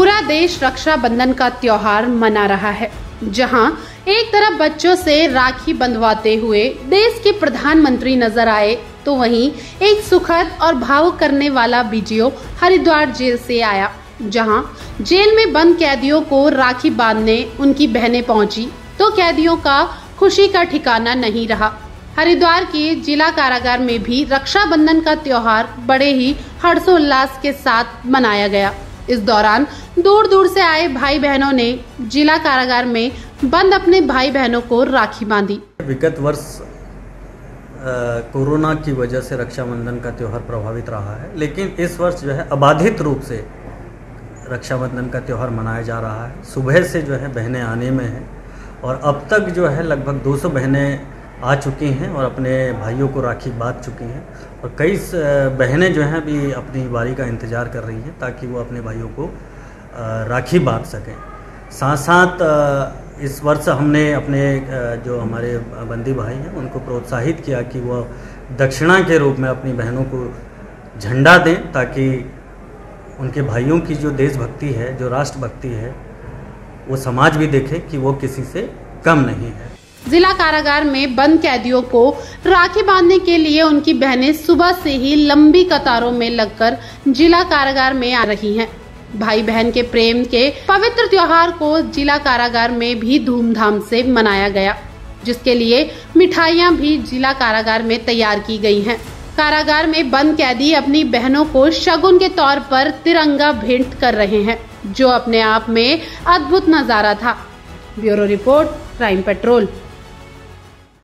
पूरा देश रक्षाबंधन का त्योहार मना रहा है, जहां एक तरफ बच्चों से राखी बंधवाते हुए देश के प्रधानमंत्री नजर आए, तो वहीं एक सुखद और भावुक करने वाला वीडियो हरिद्वार जेल से आया, जहां जेल में बंद कैदियों को राखी बांधने उनकी बहनें पहुंची तो कैदियों का खुशी का ठिकाना नहीं रहा। हरिद्वार के जिला कारागार में भी रक्षाबंधन का त्योहार बड़े ही हर्षोल्लास के साथ मनाया गया। इस दौरान दूर दूर से आए भाई बहनों ने जिला कारागार में बंद अपने भाई बहनों को राखी बांधी। विगत वर्ष कोरोना की वजह से रक्षाबंधन का त्यौहार प्रभावित रहा है, लेकिन इस वर्ष जो है अबाधित रूप से रक्षाबंधन का त्यौहार मनाया जा रहा है। सुबह से जो है बहनें आने में हैं और अब तक जो है लगभग 200 बहनें आ चुकी हैं और अपने भाइयों को राखी बांध चुकी हैं और कई बहनें जो हैं अभी अपनी बारी का इंतज़ार कर रही हैं ताकि वो अपने भाइयों को राखी बांध सकें। साथ साथ इस वर्ष हमने अपने जो हमारे बंदी भाई हैं उनको प्रोत्साहित किया कि वो दक्षिणा के रूप में अपनी बहनों को झंडा दें, ताकि उनके भाइयों की जो देशभक्ति है, जो राष्ट्रभक्ति है, वो समाज भी देखे कि वो किसी से कम नहीं है। जिला कारागार में बंद कैदियों को राखी बांधने के लिए उनकी बहनें सुबह से ही लंबी कतारों में लगकर जिला कारागार में आ रही हैं। भाई बहन के प्रेम के पवित्र त्योहार को जिला कारागार में भी धूमधाम से मनाया गया, जिसके लिए मिठाइयां भी जिला कारागार में तैयार की गई हैं। कारागार में बंद कैदी अपनी बहनों को शगुन के तौर पर तिरंगा भेंट कर रहे हैं, जो अपने आप में अद्भुत नजारा था। Bureau report, crime petrol.